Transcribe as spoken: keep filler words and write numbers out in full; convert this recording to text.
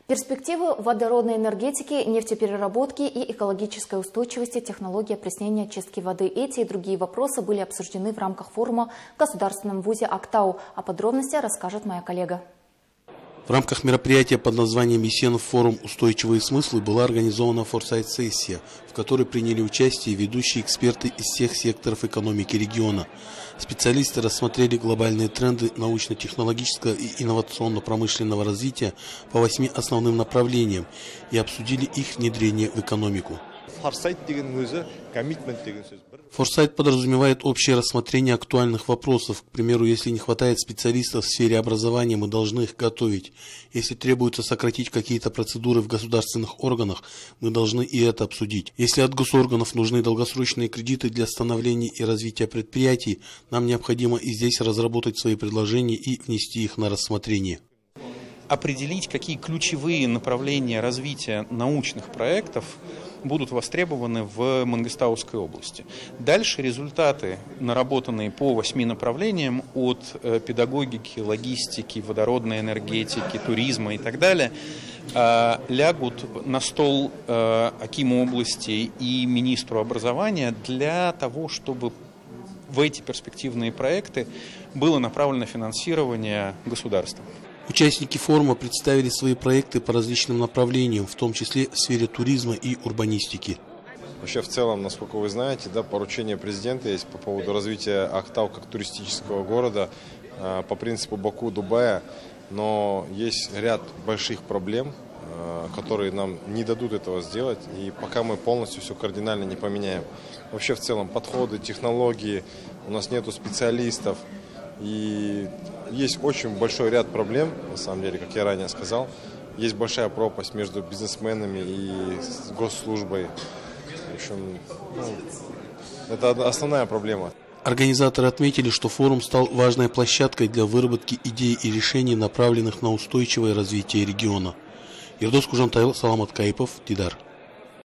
Перспективы водородной энергетики, нефтепереработки и экологической устойчивости, технологии опреснения очистки воды. Эти и другие вопросы были обсуждены в рамках форума в Государственном вузе Актау. О подробностях расскажет моя коллега. В рамках мероприятия под названием «Есенов форум. Устойчивые смыслы» была организована форсайт-сессия, в которой приняли участие ведущие эксперты из всех секторов экономики региона. Специалисты рассмотрели глобальные тренды научно-технологического и инновационно-промышленного развития по восьми основным направлениям и обсудили их внедрение в экономику. Форсайт подразумевает общее рассмотрение актуальных вопросов. К примеру, если не хватает специалистов в сфере образования, мы должны их готовить. Если требуется сократить какие-то процедуры в государственных органах, мы должны и это обсудить. Если от госорганов нужны долгосрочные кредиты для становления и развития предприятий, нам необходимо и здесь разработать свои предложения и внести их на рассмотрение. Определить, какие ключевые направления развития научных проектов будут востребованы в Мангыстауской области. Дальше результаты, наработанные по восьми направлениям от педагогики, логистики, водородной энергетики, туризма и так далее, лягут на стол акиму области и министру образования для того, чтобы в эти перспективные проекты было направлено финансирование государства. Участники форума представили свои проекты по различным направлениям, в том числе в сфере туризма и урбанистики. Вообще, в целом, насколько вы знаете, да, поручение президента есть по поводу развития Актау как туристического города э, по принципу Баку-Дубая, но есть ряд больших проблем, э, которые нам не дадут этого сделать, и пока мы полностью все кардинально не поменяем. Вообще, в целом, подходы, технологии, у нас нету специалистов. И есть очень большой ряд проблем, на самом деле, как я ранее сказал. Есть большая пропасть между бизнесменами и госслужбой. В общем, ну, это основная проблема. Организаторы отметили, что форум стал важной площадкой для выработки идей и решений, направленных на устойчивое развитие региона. Ердос Кужантайл, Саламат Кайпов, Дидар.